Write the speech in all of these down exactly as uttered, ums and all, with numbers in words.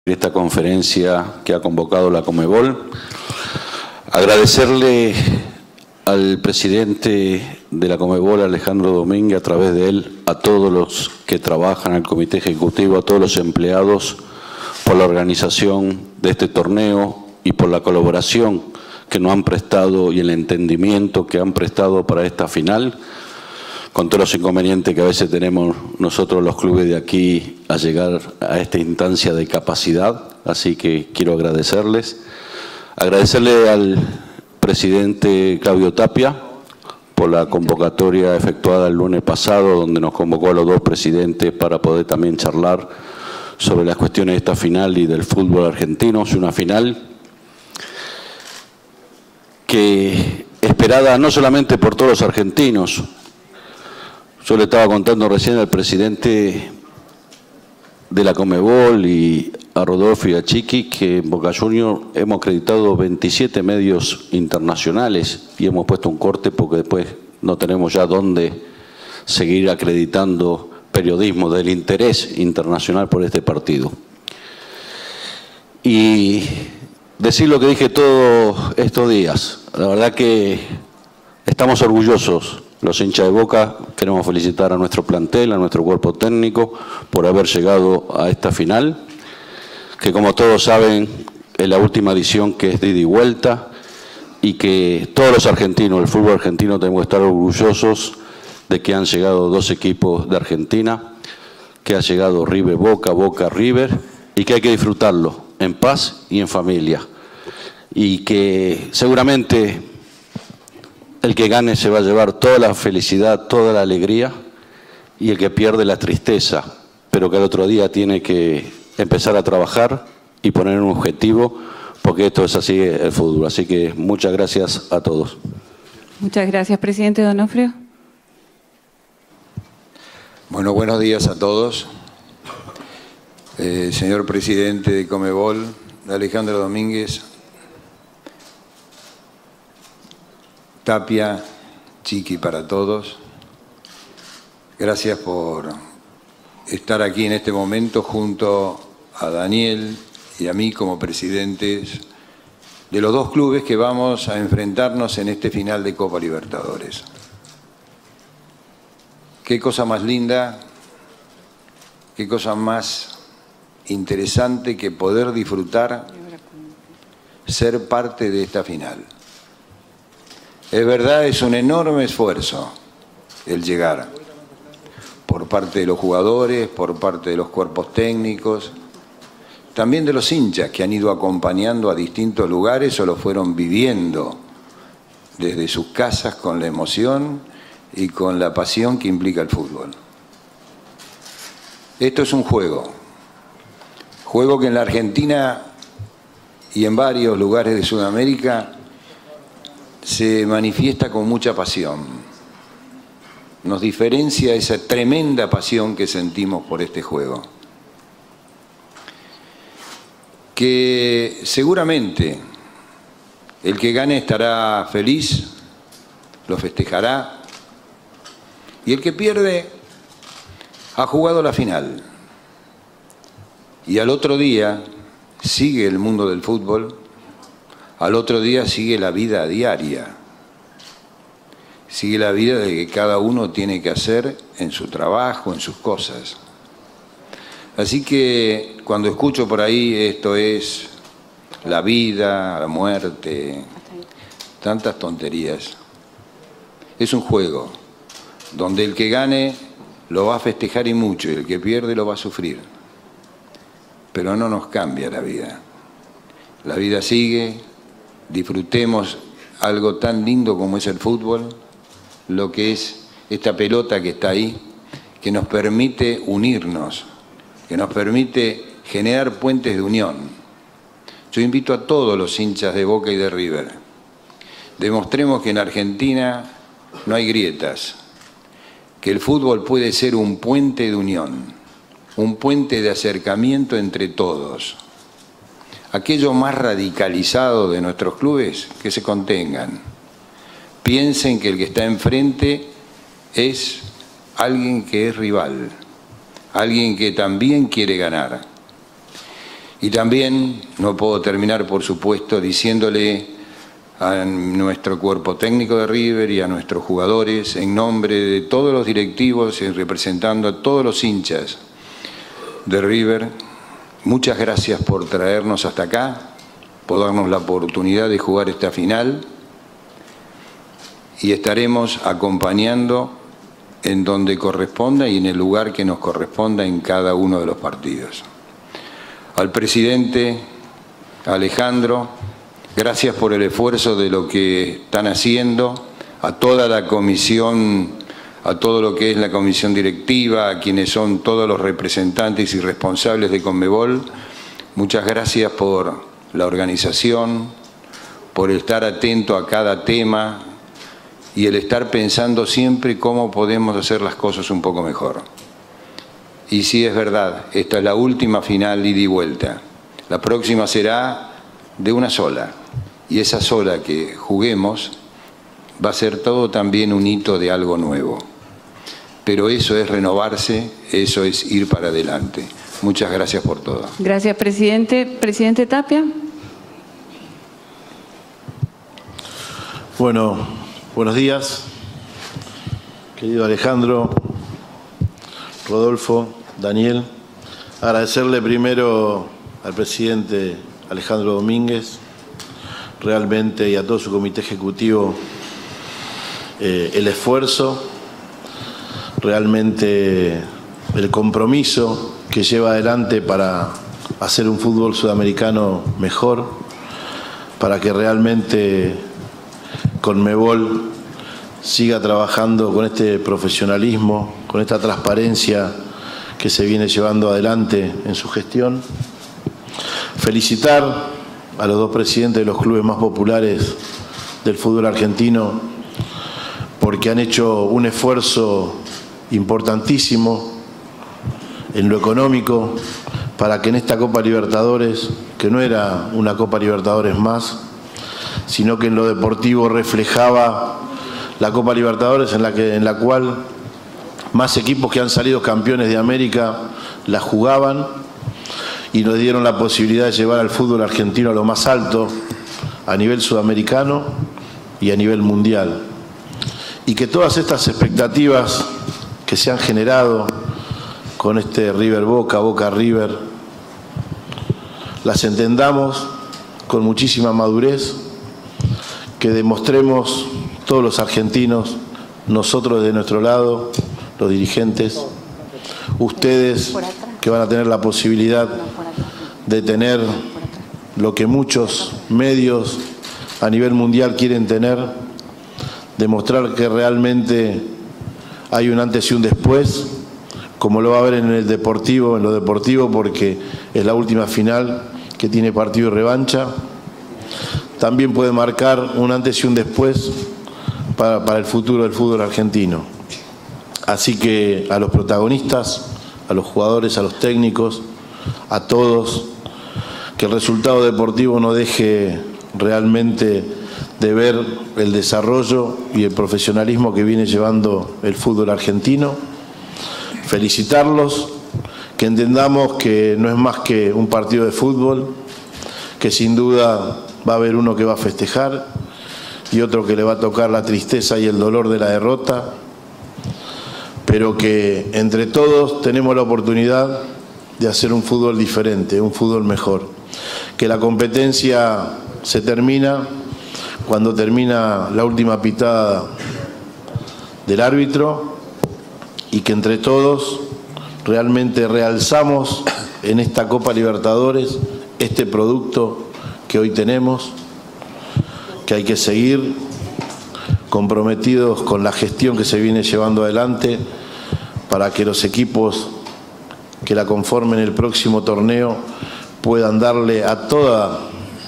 esta conferencia que ha convocado la Conmebol. Agradecerle al presidente de la Conmebol, Alejandro Domínguez, a través de él, a todos los que trabajan, al comité ejecutivo, a todos los empleados, por la organización de este torneo y por la colaboración que nos han prestado y el entendimiento que han prestado para esta final, con todos los inconvenientes que a veces tenemos nosotros los clubes de aquí a llegar a esta instancia de capacidad. Así que quiero agradecerles. Agradecerle al presidente Claudio Tapia por la convocatoria efectuada el lunes pasado, donde nos convocó a los dos presidentes para poder también charlar sobre las cuestiones de esta final y del fútbol argentino. Es una final que esperada no solamente por todos los argentinos. Yo le estaba contando recién al presidente de la Conmebol y a Rodolfo y a Chiqui que en Boca Juniors hemos acreditado veintisiete medios internacionales y hemos puesto un corte porque después no tenemos ya dónde seguir acreditando periodismo del interés internacional por este partido. Y decir lo que dije todos estos días, la verdad que estamos orgullosos. Los hinchas de Boca queremos felicitar a nuestro plantel, a nuestro cuerpo técnico por haber llegado a esta final, que como todos saben es la última edición que es de ida y vuelta y que todos los argentinos, el fútbol argentino, tenemos que estar orgullosos de que han llegado dos equipos de Argentina, que ha llegado River Boca, Boca River, y que hay que disfrutarlo en paz y en familia. Y que seguramente el que gane se va a llevar toda la felicidad, toda la alegría, y el que pierde la tristeza, pero que al otro día tiene que empezar a trabajar y poner un objetivo, porque esto es así el fútbol. Así que muchas gracias a todos. Muchas gracias, presidente Donofrio. Bueno, buenos días a todos. Eh, señor presidente de Conmebol, Alejandro Domínguez, Tapia, Chiqui para todos. Gracias por estar aquí en este momento junto a Daniel y a mí como presidentes de los dos clubes que vamos a enfrentarnos en este final de Copa Libertadores. Qué cosa más linda, qué cosa más interesante que poder disfrutar, ser parte de esta final. Es verdad, es un enorme esfuerzo el llegar por parte de los jugadores, por parte de los cuerpos técnicos, también de los hinchas que han ido acompañando a distintos lugares o lo fueron viviendo desde sus casas con la emoción y con la pasión que implica el fútbol. Esto es un juego, juego que en la Argentina y en varios lugares de Sudamérica se manifiesta con mucha pasión. Nos diferencia esa tremenda pasión que sentimos por este juego. Que seguramente el que gane estará feliz, lo festejará, y el que pierde ha jugado la final. Y al otro día sigue el mundo del fútbol. Al otro día sigue la vida diaria, sigue la vida de que cada uno tiene que hacer en su trabajo, en sus cosas. Así que cuando escucho por ahí esto es la vida, la muerte, tantas tonterías, es un juego donde el que gane lo va a festejar y mucho y el que pierde lo va a sufrir. Pero no nos cambia la vida. La vida sigue. Disfrutemos algo tan lindo como es el fútbol, lo que es esta pelota que está ahí, que nos permite unirnos, que nos permite generar puentes de unión. Yo invito a todos los hinchas de Boca y de River. Demostremos que en Argentina no hay grietas, que el fútbol puede ser un puente de unión, un puente de acercamiento entre todos. Aquellos más radicalizados de nuestros clubes, que se contengan. Piensen que el que está enfrente es alguien que es rival, alguien que también quiere ganar. Y también no puedo terminar, por supuesto, diciéndole a nuestro cuerpo técnico de River y a nuestros jugadores, en nombre de todos los directivos y representando a todos los hinchas de River, muchas gracias por traernos hasta acá, por darnos la oportunidad de jugar esta final, y estaremos acompañando en donde corresponda y en el lugar que nos corresponda en cada uno de los partidos. Al presidente Alejandro, gracias por el esfuerzo de lo que están haciendo, a toda la comisión, a todo lo que es la comisión directiva, a quienes son todos los representantes y responsables de Conmebol, muchas gracias por la organización, por estar atento a cada tema y el estar pensando siempre cómo podemos hacer las cosas un poco mejor. Y sí, es verdad, esta es la última final ida y vuelta. La próxima será de una sola. Y esa sola que juguemos va a ser todo también un hito de algo nuevo. Pero eso es renovarse, eso es ir para adelante. Muchas gracias por todo. Gracias, presidente. Presidente Tapia. Bueno, buenos días, querido Alejandro, Rodolfo, Daniel. Agradecerle primero al presidente Alejandro Domínguez, realmente, y a todo su comité ejecutivo, eh, el esfuerzo, realmente el compromiso que lleva adelante para hacer un fútbol sudamericano mejor, para que realmente Conmebol siga trabajando con este profesionalismo, con esta transparencia que se viene llevando adelante en su gestión. Felicitar a los dos presidentes de los clubes más populares del fútbol argentino porque han hecho un esfuerzo importantísimo en lo económico para que en esta Copa Libertadores, que no era una Copa Libertadores más, sino que en lo deportivo reflejaba la Copa Libertadores en la, que, en la cual más equipos que han salido campeones de América la jugaban y nos dieron la posibilidad de llevar al fútbol argentino a lo más alto, a nivel sudamericano y a nivel mundial. Y que todas estas expectativas que se han generado con este River Boca, Boca River, las entendamos con muchísima madurez, que demostremos todos los argentinos, nosotros de nuestro lado, los dirigentes, ustedes que van a tener la posibilidad de tener lo que muchos medios a nivel mundial quieren tener, demostrar que realmente hay un antes y un después, como lo va a haber en el deportivo, en lo deportivo, porque es la última final que tiene partido y revancha. También puede marcar un antes y un después para, para el futuro del fútbol argentino. Así que a los protagonistas, a los jugadores, a los técnicos, a todos, que el resultado deportivo no deje realmente de ver el desarrollo y el profesionalismo que viene llevando el fútbol argentino. Felicitarlos, que entendamos que no es más que un partido de fútbol, que sin duda va a haber uno que va a festejar y otro que le va a tocar la tristeza y el dolor de la derrota, pero que entre todos tenemos la oportunidad de hacer un fútbol diferente, un fútbol mejor. Que la competencia se termina cuando termina la última pitada del árbitro y que entre todos realmente realzamos en esta Copa Libertadores este producto que hoy tenemos, que hay que seguir comprometidos con la gestión que se viene llevando adelante para que los equipos que la conformen el próximo torneo puedan darle a toda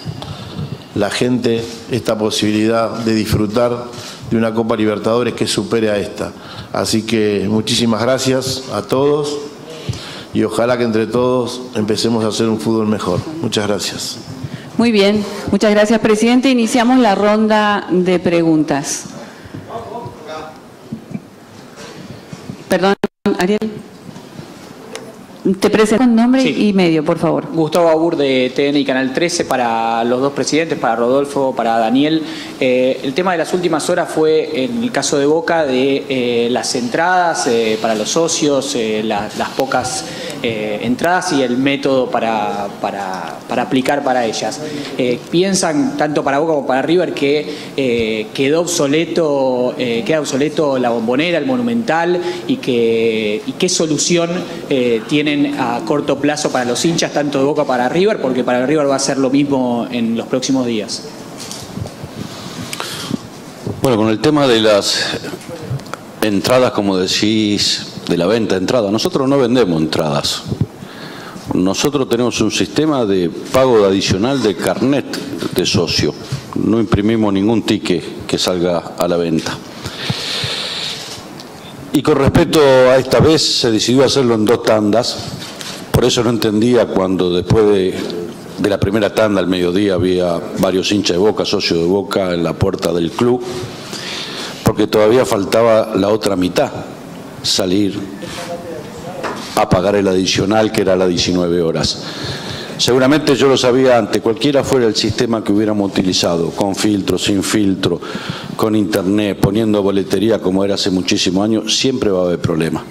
la gente esta posibilidad de disfrutar de una Copa Libertadores que supere a esta. Así que muchísimas gracias a todos y ojalá que entre todos empecemos a hacer un fútbol mejor. Muchas gracias. Muy bien, muchas gracias, presidente. Iniciamos la ronda de preguntas. Perdón, Ariel. Te presento con nombre Sí. y medio, por favor. Gustavo Abur de T N y Canal trece, para los dos presidentes, para Rodolfo, para Daniel. Eh, el tema de las últimas horas fue, en el caso de Boca, de eh, las entradas eh, para los socios, eh, la, las pocas eh, entradas y el método para, para, para aplicar para ellas. Eh, ¿Piensan, tanto para Boca como para River, que eh, quedó obsoleto, eh, queda obsoleto la Bombonera, el Monumental, y, que, y qué solución eh, tiene a corto plazo para los hinchas, tanto de Boca para River, porque para River va a ser lo mismo en los próximos días? Bueno, con el tema de las entradas, como decís, de la venta de entradas, nosotros no vendemos entradas. Nosotros tenemos un sistema de pago adicional de carnet de socio. No imprimimos ningún ticket que salga a la venta. Y con respecto a esta vez, se decidió hacerlo en dos tandas. Por eso no entendía cuando después de, de la primera tanda al mediodía había varios hinchas de Boca, socios de Boca en la puerta del club, porque todavía faltaba la otra mitad, salir a pagar el adicional, que era a las diecinueve horas. Seguramente yo lo sabía antes, cualquiera fuera el sistema que hubiéramos utilizado, con filtro, sin filtro, con internet, poniendo boletería como era hace muchísimos años, siempre va a haber problemas.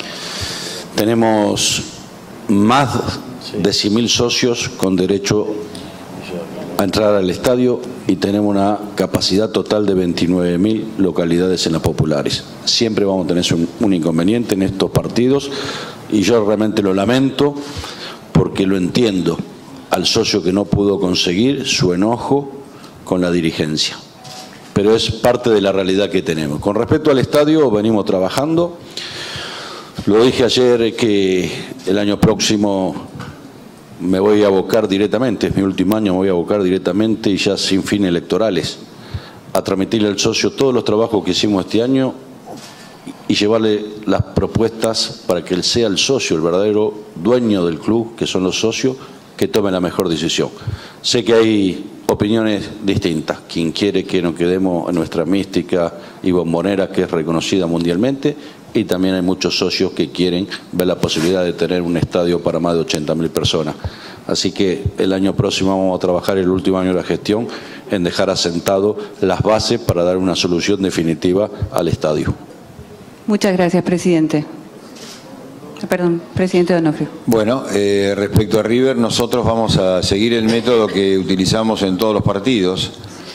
Tenemos más de cien mil socios con derecho a entrar al estadio y tenemos una capacidad total de veintinueve mil localidades en las populares. Siempre vamos a tener un, un inconveniente en estos partidos y yo realmente lo lamento, porque lo entiendo al socio que no pudo conseguir su enojo con la dirigencia. Pero es parte de la realidad que tenemos. Con respecto al estadio, venimos trabajando. Lo dije ayer que el año próximo me voy a abocar directamente, es mi último año, me voy a abocar directamente y ya sin fines electorales, a transmitirle al socio todos los trabajos que hicimos este año y llevarle las propuestas para que él sea el socio, el verdadero dueño del club, que son los socios, que tomen la mejor decisión. Sé que hay opiniones distintas. Quien quiere que nos quedemos en nuestra mística y bombonera, que es reconocida mundialmente, y también hay muchos socios que quieren ver la posibilidad de tener un estadio para más de ochenta mil personas. Así que el año próximo vamos a trabajar, el último año de la gestión, en dejar asentado las bases para dar una solución definitiva al estadio. Muchas gracias, presidente. Perdón, presidente Donofrio. Bueno, eh, respecto a River, nosotros vamos a seguir el método que utilizamos en todos los partidos.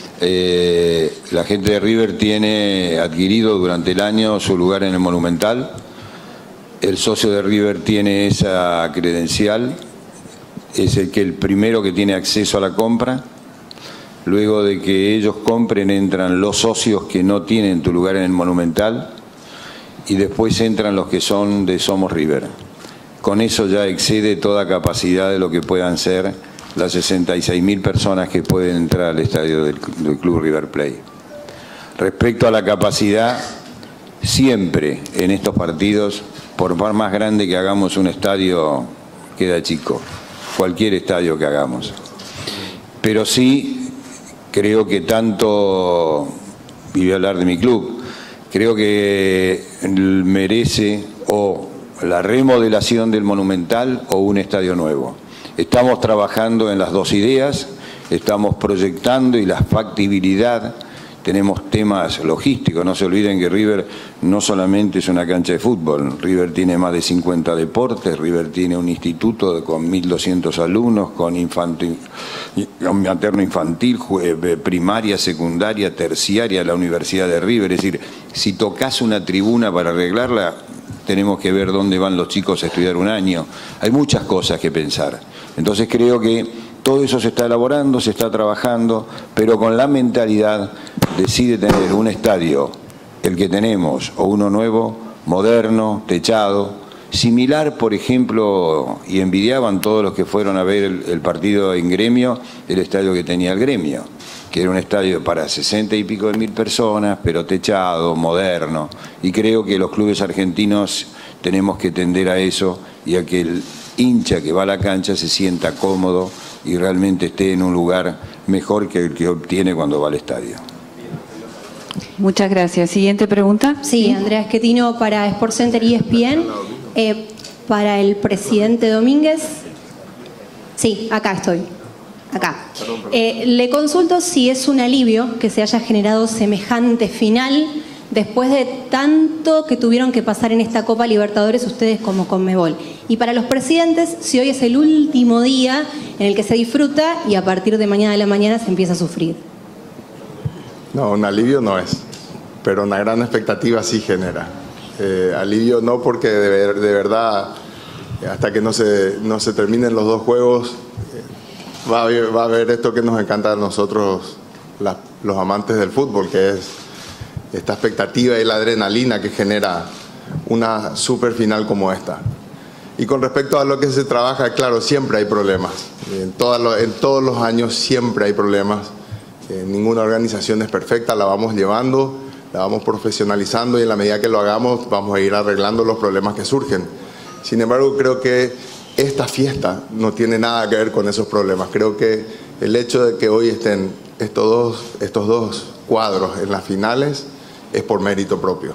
Eh, la gente de River tiene adquirido durante el año su lugar en el Monumental. El socio de River tiene esa credencial, es el que el primero que tiene acceso a la compra. Luego de que ellos compren, entran los socios que no tienen tu lugar en el Monumental, y después entran los que son de Somos River. Con eso ya excede toda capacidad de lo que puedan ser las sesenta y seis mil personas que pueden entrar al estadio del, del Club River Plate. Respecto a la capacidad, siempre en estos partidos, por más grande que hagamos un estadio, queda chico, cualquier estadio que hagamos. Pero sí, creo que tanto, y voy a hablar de mi club, creo que merece o la remodelación del Monumental o un estadio nuevo. Estamos trabajando en las dos ideas, estamos proyectando y la factibilidad. Tenemos temas logísticos, no se olviden que River no solamente es una cancha de fútbol, River tiene más de cincuenta deportes, River tiene un instituto con mil doscientos alumnos, con infantil, materno infantil, primaria, secundaria, terciaria, la Universidad de River. Es decir, si tocas una tribuna para arreglarla, tenemos que ver dónde van los chicos a estudiar un año. Hay muchas cosas que pensar. Entonces creo que todo eso se está elaborando, se está trabajando, pero con la mentalidad de sí de tener un estadio, el que tenemos, o uno nuevo, moderno, techado, similar, por ejemplo, y envidiaban todos los que fueron a ver el, el partido en Gremio, el estadio que tenía el Gremio, que era un estadio para sesenta y pico de mil personas, pero techado, moderno, y creo que los clubes argentinos tenemos que tender a eso y a que el hincha que va a la cancha se sienta cómodo y realmente esté en un lugar mejor que el que obtiene cuando va al estadio. Muchas gracias. Siguiente pregunta. Sí, Andrea Schettino para SportsCenter y E S P N. Eh, para el presidente Domínguez. Sí, acá estoy. Acá. Eh, le consulto si es un alivio que se haya generado semejante final después de tanto que tuvieron que pasar en esta Copa Libertadores ustedes como Conmebol. Y para los presidentes, si hoy es el último día en el que se disfruta y a partir de mañana de la mañana se empieza a sufrir. No, un alivio no es, pero una gran expectativa sí genera. Eh, alivio no, porque de, ver, de verdad, hasta que no se, no se terminen los dos juegos, eh, va, a haber, va a haber esto que nos encanta a nosotros, la, los amantes del fútbol, que es esta expectativa y la adrenalina que genera una super final como esta. Y con respecto a lo que se trabaja, claro, siempre hay problemas. En, todas los, en todos los años siempre hay problemas. Eh, ninguna organización es perfecta, la vamos llevando, la vamos profesionalizando y en la medida que lo hagamos vamos a ir arreglando los problemas que surgen. Sin embargo, creo que esta fiesta no tiene nada que ver con esos problemas. Creo que el hecho de que hoy estén estos dos, estos dos cuadros en las finales es por mérito propio.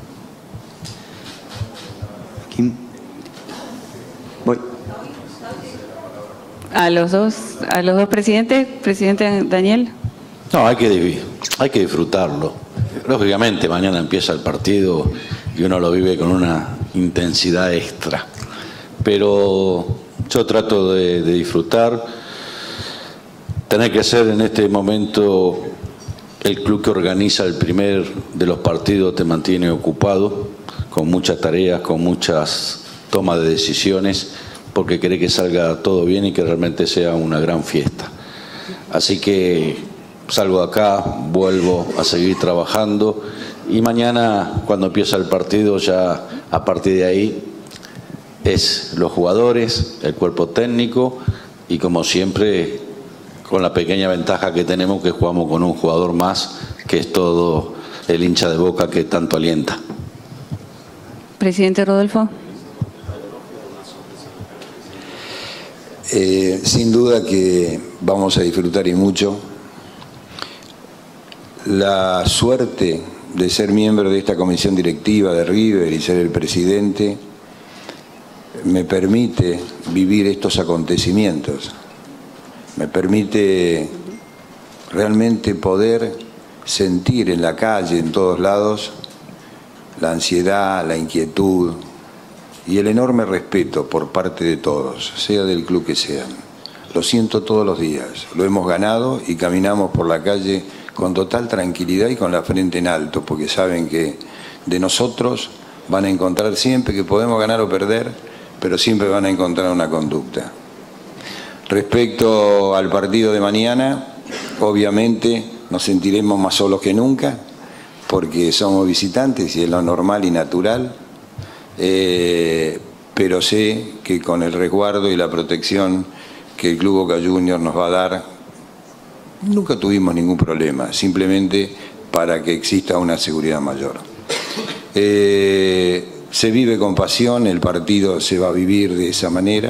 Kim. Voy. A los dos, a los dos presidentes, presidente Daniel. No, hay que, hay que disfrutarlo. Lógicamente, mañana empieza el partido y uno lo vive con una intensidad extra. Pero yo trato de, de disfrutar. Tener que ser en este momento el club que organiza el primer de los partidos te mantiene ocupado, con muchas tareas, con muchas tomas de decisiones, porque quiere que salga todo bien y que realmente sea una gran fiesta. Así que salgo de acá, vuelvo a seguir trabajando y mañana cuando empieza el partido ya a partir de ahí es los jugadores, el cuerpo técnico y como siempre con la pequeña ventaja que tenemos que jugamos con un jugador más que es todo el hincha de Boca que tanto alienta. Presidente Rodolfo. Eh, sin duda que vamos a disfrutar y mucho. La suerte de ser miembro de esta comisión directiva de River y ser el presidente me permite vivir estos acontecimientos, me permite realmente poder sentir en la calle, en todos lados, la ansiedad, la inquietud y el enorme respeto por parte de todos, sea del club que sean. Lo siento todos los días, lo hemos ganado y caminamos por la calle con total tranquilidad y con la frente en alto, porque saben que de nosotros van a encontrar siempre que podemos ganar o perder, pero siempre van a encontrar una conducta. Respecto al partido de mañana, obviamente nos sentiremos más solos que nunca, porque somos visitantes y es lo normal y natural, eh, pero sé que con el resguardo y la protección que el Club Boca Juniors nos va a dar, nunca tuvimos ningún problema, simplemente para que exista una seguridad mayor. Eh, se vive con pasión, el partido se va a vivir de esa manera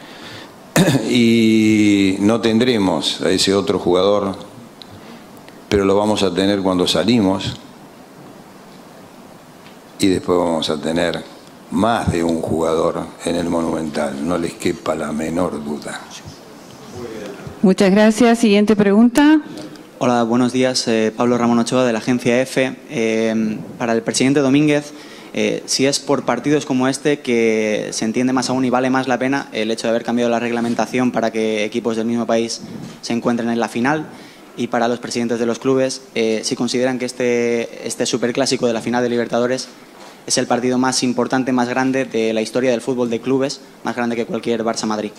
y no tendremos a ese otro jugador, pero lo vamos a tener cuando salimos y después vamos a tener más de un jugador en el Monumental, no les quepa la menor duda. Muchas gracias. Siguiente pregunta. Hola, buenos días. Eh, Pablo Ramón Ochoa, de la agencia EFE. Eh, para el presidente Domínguez, eh, si es por partidos como este que se entiende más aún y vale más la pena el hecho de haber cambiado la reglamentación para que equipos del mismo país se encuentren en la final, y para los presidentes de los clubes, eh, si consideran que este, este superclásico de la final de Libertadores es el partido más importante, más grande de la historia del fútbol de clubes, más grande que cualquier Barça-Madrid.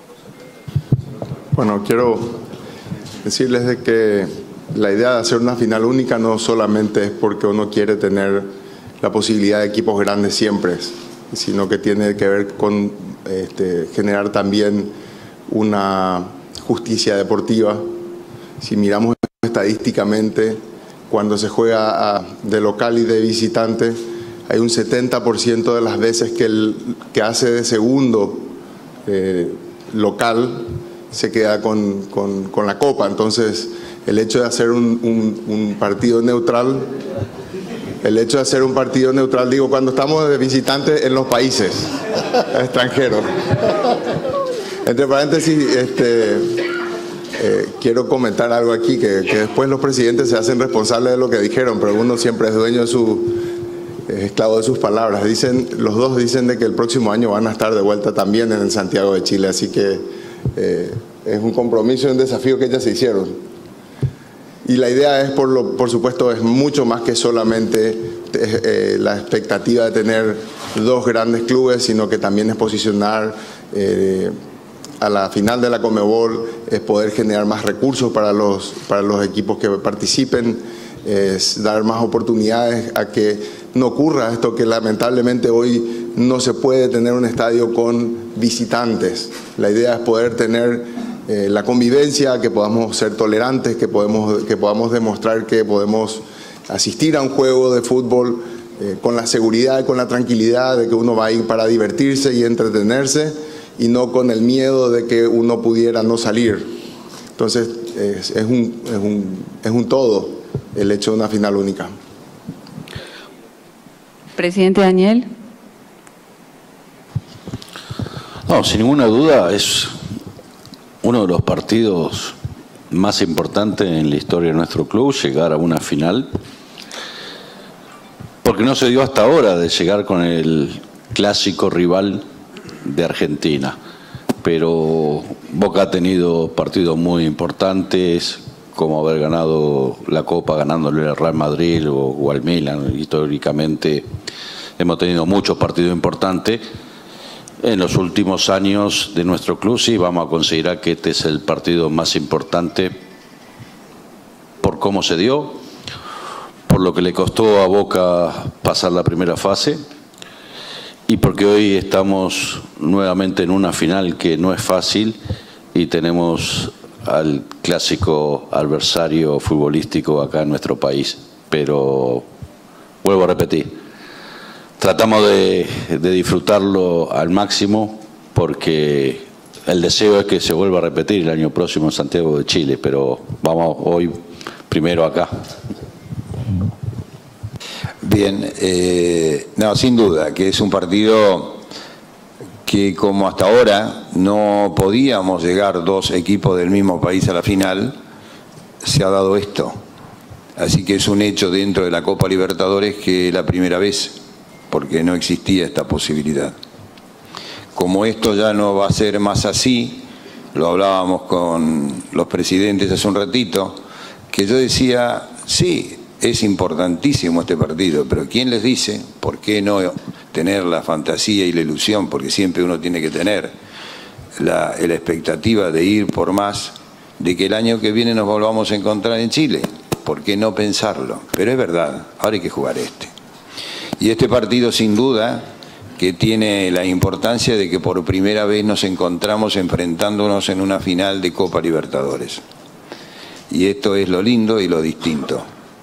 Bueno, quiero decirles de que la idea de hacer una final única no solamente es porque uno quiere tener la posibilidad de equipos grandes siempre, sino que tiene que ver con este, generar también una justicia deportiva. Si miramos estadísticamente, cuando se juega a, de local y de visitante, hay un setenta por ciento de las veces que el que hace de segundo eh, local se queda con, con, con la copa. Entonces, el hecho de hacer un, un, un partido neutral el hecho de hacer un partido neutral, digo, cuando estamos de visitantes en los países extranjeros. Entre paréntesis, este, eh, quiero comentar algo aquí, que, que después los presidentes se hacen responsables de lo que dijeron, pero uno siempre es dueño de su, es esclavo de sus palabras. Dicen, los dos dicen de que el próximo año van a estar de vuelta también en el Santiago de Chile, así que eh, es un compromiso y un desafío que ya se hicieron. Y la idea es, por, lo, por supuesto, es mucho más que solamente eh, la expectativa de tener dos grandes clubes, sino que también es posicionar eh, a la final de la Conmebol, es poder generar más recursos para los, para los equipos que participen, es dar más oportunidades a que no ocurra esto que lamentablemente hoy no se puede tener un estadio con visitantes. La idea es poder tener Eh, la convivencia, que podamos ser tolerantes, que, podemos, que podamos demostrar que podemos asistir a un juego de fútbol eh, con la seguridad y con la tranquilidad de que uno va a ir para divertirse y entretenerse y no con el miedo de que uno pudiera no salir. Entonces es, es, un, es, un, es un todo el hecho de una final única. Presidente Daniel. No, sin ninguna duda es uno de los partidos más importantes en la historia de nuestro club, llegar a una final, porque no se dio hasta ahora de llegar con el clásico rival de Argentina, pero Boca ha tenido partidos muy importantes, como haber ganado la Copa ganándole al Real Madrid o, o al Milan. Históricamente hemos tenido muchos partidos importantes. En los últimos años de nuestro club sí vamos a considerar que este es el partido más importante por cómo se dio, por lo que le costó a Boca pasar la primera fase y porque hoy estamos nuevamente en una final que no es fácil y tenemos al clásico adversario futbolístico acá en nuestro país. Pero vuelvo a repetir, tratamos de, de disfrutarlo al máximo porque el deseo es que se vuelva a repetir el año próximo en Santiago de Chile, pero vamos hoy primero acá. Bien, eh, no, sin duda que es un partido que como hasta ahora no podíamos llegar dos equipos del mismo país a la final, se ha dado esto. Así que es un hecho dentro de la Copa Libertadores que es la primera vez, porque no existía esta posibilidad. Como esto ya no va a ser más así, lo hablábamos con los presidentes hace un ratito, que yo decía, sí, es importantísimo este partido, pero ¿quién les dice por qué no tener la fantasía y la ilusión? Porque siempre uno tiene que tener la, la expectativa de ir por más, de que el año que viene nos volvamos a encontrar en Chile. ¿Por qué no pensarlo? Pero es verdad, ahora hay que jugar este. Y este partido sin duda que tiene la importancia de que por primera vez nos encontramos enfrentándonos en una final de Copa Libertadores. Y esto es lo lindo y lo distinto.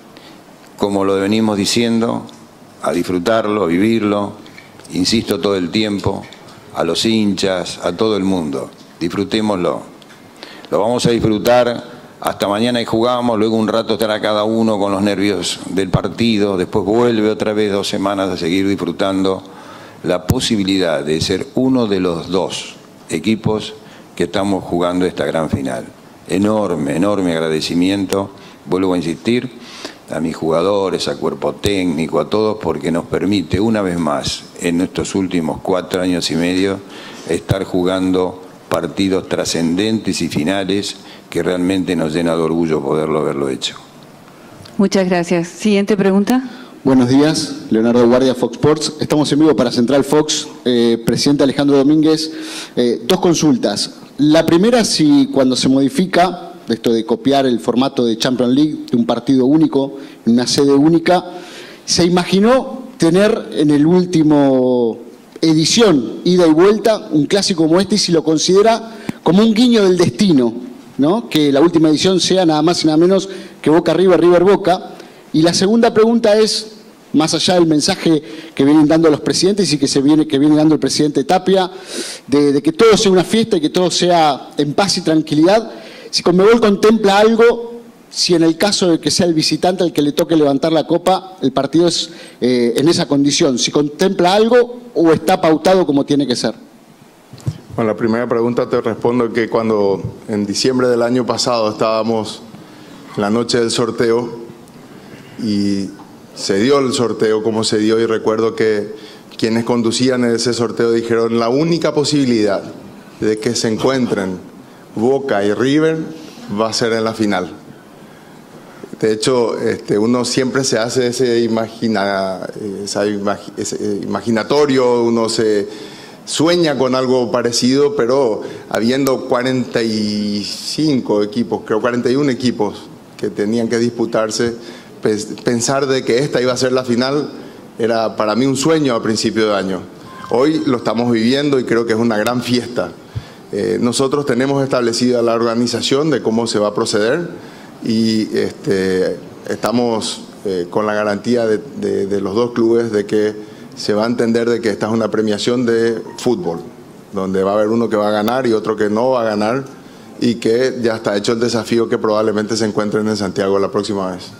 Como lo venimos diciendo, a disfrutarlo, a vivirlo, insisto todo el tiempo, a los hinchas, a todo el mundo, disfrutémoslo. Lo vamos a disfrutar hasta mañana y jugamos, luego un rato estará cada uno con los nervios del partido, después vuelve otra vez dos semanas a seguir disfrutando la posibilidad de ser uno de los dos equipos que estamos jugando esta gran final. Enorme, enorme agradecimiento, vuelvo a insistir, a mis jugadores, a cuerpo técnico, a todos, porque nos permite una vez más, en estos últimos cuatro años y medio, estar jugando partidos trascendentes y finales que realmente nos llena de orgullo poderlo haberlo hecho. Muchas gracias. Siguiente pregunta. Buenos días, Leonardo Guardia, Fox Sports. Estamos en vivo para Central Fox. Eh, presidente Alejandro Domínguez, eh, dos consultas. La primera, si cuando se modifica esto de copiar el formato de Champions League, de un partido único, en una sede única, ¿se imaginó tener en el último edición, ida y vuelta, un clásico como este, y si lo considera como un guiño del destino, ¿no? Que la última edición sea nada más y nada menos que Boca River, River Boca? Y la segunda pregunta es, más allá del mensaje que vienen dando los presidentes y que se viene que viene dando el presidente Tapia, de, de que todo sea una fiesta y que todo sea en paz y tranquilidad, si Conmebol contempla algo si en el caso de que sea el visitante el que le toque levantar la copa, el partido es eh, en esa condición, si contempla algo o está pautado como tiene que ser. Bueno, la primera pregunta te respondo que cuando en diciembre del año pasado estábamos en la noche del sorteo y se dio el sorteo como se dio, y recuerdo que quienes conducían ese sorteo dijeron la única posibilidad de que se encuentren Boca y River va a ser en la final. De hecho, este, uno siempre se hace ese, imagina, esa, ese imaginatorio, uno se sueña con algo parecido, pero habiendo cuarenta y cinco equipos, creo cuarenta y uno equipos que tenían que disputarse, pensar de que esta iba a ser la final era para mí un sueño a principio de año. Hoy lo estamos viviendo y creo que es una gran fiesta. Eh, nosotros tenemos establecida la organización de cómo se va a proceder y este, estamos eh, con la garantía de, de, de los dos clubes de que se va a entender de que esta es una premiación de fútbol, donde va a haber uno que va a ganar y otro que no va a ganar, y que ya está hecho el desafío que probablemente se encuentren en Santiago la próxima vez.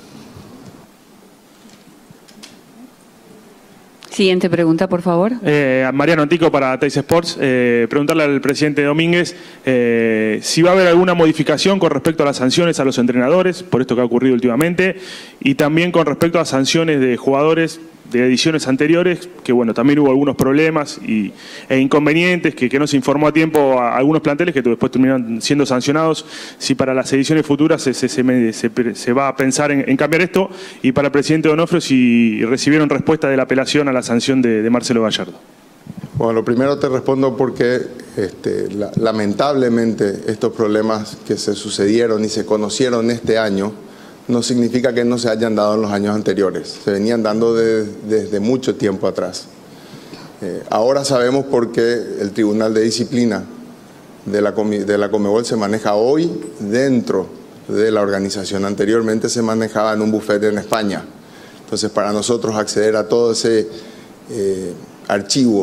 Siguiente pregunta, por favor. Eh, Mariano Antico para Teis Sports. Eh, preguntarle al presidente Domínguez eh, si va a haber alguna modificación con respecto a las sanciones a los entrenadores, por esto que ha ocurrido últimamente, y también con respecto a sanciones de jugadores de ediciones anteriores, que bueno, también hubo algunos problemas y, e inconvenientes, que, que no se informó a tiempo a algunos planteles que después terminaron siendo sancionados. Si para las ediciones futuras se, se, se, se, se va a pensar en, en cambiar esto, y para el presidente Donofrio si recibieron respuesta de la apelación a la sanción de, de Marcelo Gallardo. Bueno, lo primero te respondo porque este, la, lamentablemente estos problemas que se sucedieron y se conocieron este año no significa que no se hayan dado en los años anteriores, se venían dando de, desde mucho tiempo atrás. Eh, ahora sabemos por qué el Tribunal de Disciplina de la, de la Conmebol se maneja hoy dentro de la organización. Anteriormente se manejaba en un bufete en España. Entonces, para nosotros acceder a todo ese eh, archivo,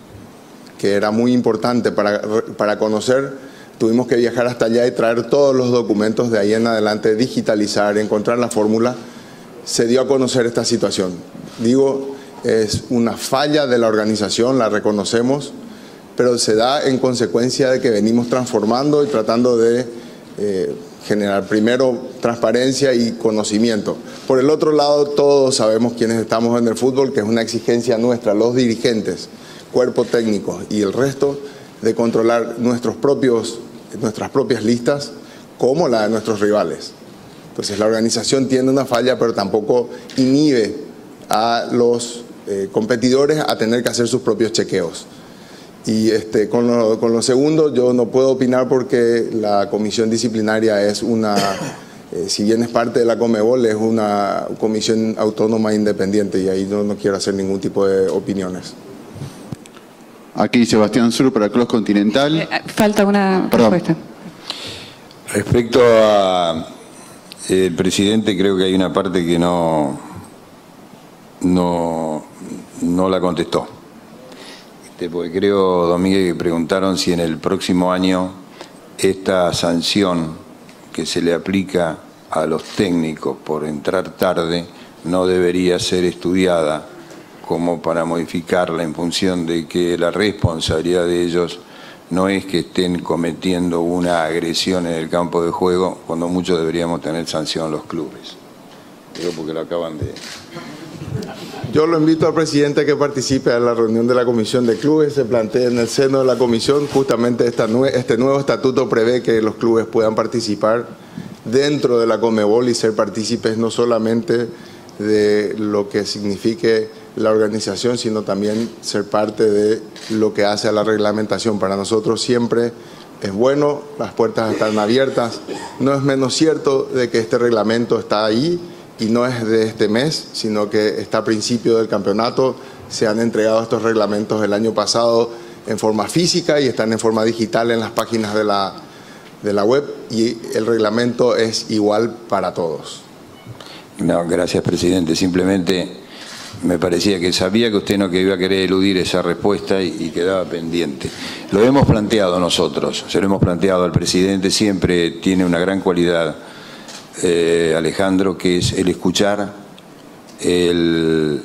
que era muy importante para, para conocer, tuvimos que viajar hasta allá y traer todos los documentos de ahí en adelante, digitalizar, encontrar la fórmula. Se dio a conocer esta situación. Digo, es una falla de la organización, la reconocemos, pero se da en consecuencia de que venimos transformando y tratando de eh, generar primero transparencia y conocimiento. Por el otro lado, todos sabemos quienes estamos en el fútbol que es una exigencia nuestra, los dirigentes, cuerpo técnico y el resto, de controlar nuestros propios, nuestras propias listas como la de nuestros rivales. Entonces la organización tiene una falla, pero tampoco inhibe a los eh, competidores a tener que hacer sus propios chequeos. Y este, con, lo, con lo segundo, yo no puedo opinar porque la comisión disciplinaria es una, eh, si bien es parte de la Conmebol, es una comisión autónoma e independiente, y ahí no, no quiero hacer ningún tipo de opiniones. Aquí Sebastián Sur para Cross Continental. Eh, falta una Perdón. respuesta. Respecto a el presidente, creo que hay una parte que no, no, no la contestó. Este, porque creo, Domínguez, que preguntaron si en el próximo año esta sanción que se le aplica a los técnicos por entrar tarde no debería ser estudiada como para modificarla en función de que la responsabilidad de ellos no es que estén cometiendo una agresión en el campo de juego, cuando muchos deberíamos tener sanción los clubes. Digo porque lo acaban de... Yo lo invito al presidente a que participe en la reunión de la Comisión de Clubes. Se plantea en el seno de la Comisión, justamente esta nue este nuevo estatuto prevé que los clubes puedan participar dentro de la Conmebol y ser partícipes no solamente de lo que signifique la organización, sino también ser parte de lo que hace a la reglamentación. Para nosotros siempre es bueno, las puertas están abiertas. No es menos cierto de que este reglamento está ahí y no es de este mes, sino que está a principio del campeonato. Se han entregado estos reglamentos el año pasado en forma física y están en forma digital en las páginas de la, de la web, y el reglamento es igual para todos. No, gracias, presidente. Simplemente me parecía que sabía que usted no que iba a querer eludir esa respuesta y, y quedaba pendiente. Lo hemos planteado nosotros, se lo hemos planteado al presidente, siempre tiene una gran cualidad eh, Alejandro, que es el escuchar, el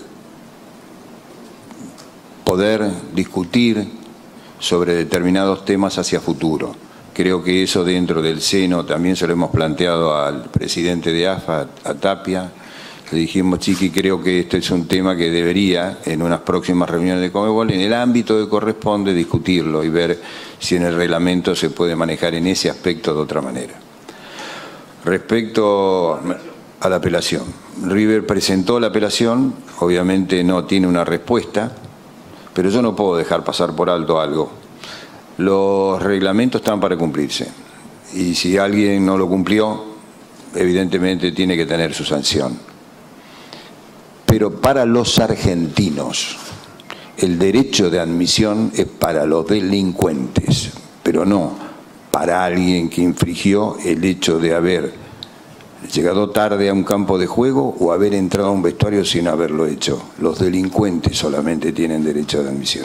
poder discutir sobre determinados temas hacia futuro. Creo que eso dentro del seno también se lo hemos planteado al presidente de A F A, a Tapia. Le dijimos, Chiqui, creo que este es un tema que debería, en unas próximas reuniones de Conmebol, en el ámbito que corresponde, discutirlo y ver si en el reglamento se puede manejar en ese aspecto de otra manera. Respecto a la apelación, River presentó la apelación, obviamente no tiene una respuesta, pero yo no puedo dejar pasar por alto algo. Los reglamentos están para cumplirse y si alguien no lo cumplió, evidentemente tiene que tener su sanción. Pero para los argentinos, el derecho de admisión es para los delincuentes, pero no para alguien que infringió el hecho de haber llegado tarde a un campo de juego o haber entrado a un vestuario sin haberlo hecho. Los delincuentes solamente tienen derecho de admisión.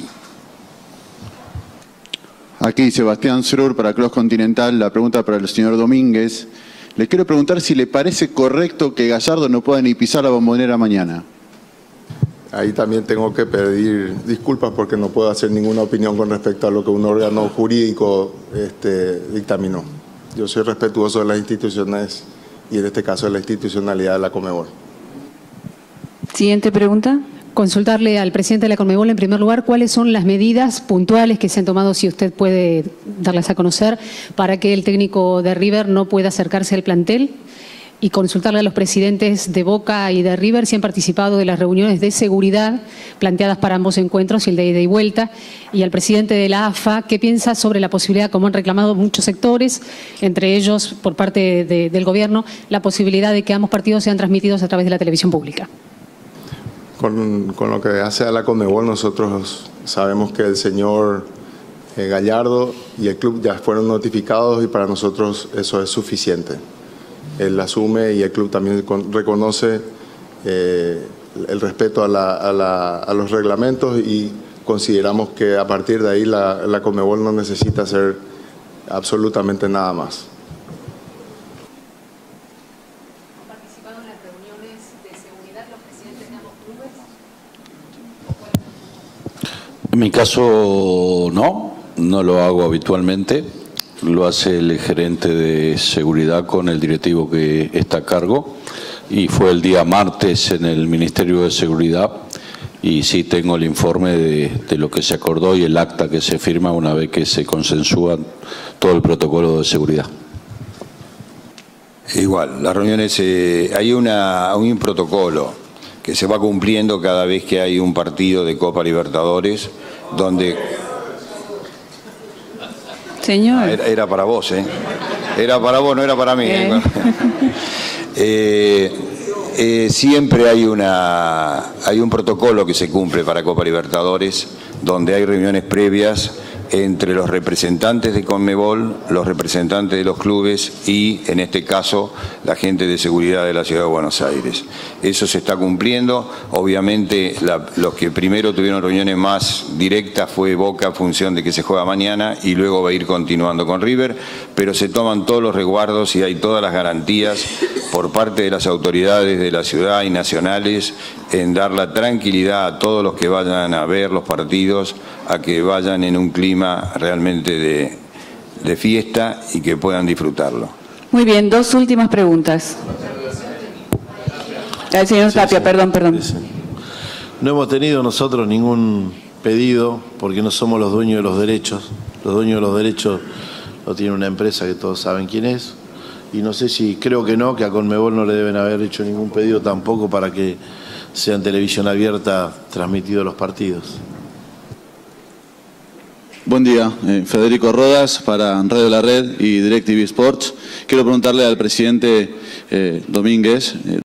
Aquí Sebastián Srur para Cross Continental, la pregunta para el señor Domínguez. Le quiero preguntar si le parece correcto que Gallardo no pueda ni pisar la Bombonera mañana. Ahí también tengo que pedir disculpas porque no puedo hacer ninguna opinión con respecto a lo que un órgano jurídico este, dictaminó. Yo soy respetuoso de las instituciones y en este caso de la institucionalidad de la Conmebol. Siguiente pregunta. Consultarle al presidente de la Conmebol, en primer lugar, cuáles son las medidas puntuales que se han tomado, si usted puede darlas a conocer, para que el técnico de River no pueda acercarse al plantel. Y consultarle a los presidentes de Boca y de River si han participado de las reuniones de seguridad planteadas para ambos encuentros, el de ida y vuelta, y al presidente de la A F A, ¿qué piensa sobre la posibilidad, como han reclamado muchos sectores, entre ellos por parte de, del gobierno, la posibilidad de que ambos partidos sean transmitidos a través de la televisión pública? Con, con lo que hace a la Conmebol, nosotros sabemos que el señor eh, Gallardo y el club ya fueron notificados y para nosotros eso es suficiente. Él asume y el club también reconoce eh, el respeto a, la, a, la, a los reglamentos y consideramos que a partir de ahí la, la Conmebol no necesita hacer absolutamente nada más. ¿Han participado en las reuniones de seguridad los presidentes de ambos clubes? En mi caso no, no lo hago habitualmente. Lo hace el gerente de seguridad con el directivo que está a cargo y fue el día martes en el Ministerio de Seguridad y sí tengo el informe de, de lo que se acordó y el acta que se firma una vez que se consensúa todo el protocolo de seguridad. Igual, las reuniones, eh, hay una, un protocolo que se va cumpliendo cada vez que hay un partido de Copa Libertadores donde... Señor. Ah, era, era para vos, ¿eh? Era para vos, no era para mí. ¿eh? eh, eh, siempre hay, una, hay un protocolo que se cumple para Copa Libertadores, donde hay reuniones previas entre los representantes de Conmebol, los representantes de los clubes y, en este caso, la gente de seguridad de la Ciudad de Buenos Aires. Eso se está cumpliendo. Obviamente, la, los que primero tuvieron reuniones más directas fue Boca, en función de que se juega mañana, y luego va a ir continuando con River, pero se toman todos los resguardos y hay todas las garantías por parte de las autoridades de la ciudad y nacionales en dar la tranquilidad a todos los que vayan a ver los partidos, a que vayan en un clima realmente de, de fiesta y que puedan disfrutarlo. Muy bien, dos últimas preguntas. El señor Sí, Tapia, sí. perdón, perdón. Sí, sí. No hemos tenido nosotros ningún pedido porque no somos los dueños de los derechos. Los dueños de los derechos lo tiene una empresa que todos saben quién es. Y no sé si, creo que no, que a Conmebol no le deben haber hecho ningún pedido tampoco para que sea en televisión abierta transmitidos los partidos. Buen día, eh, Federico Rodas para Radio La Red y DirecTV Sports. Quiero preguntarle al presidente eh, Domínguez. Eh,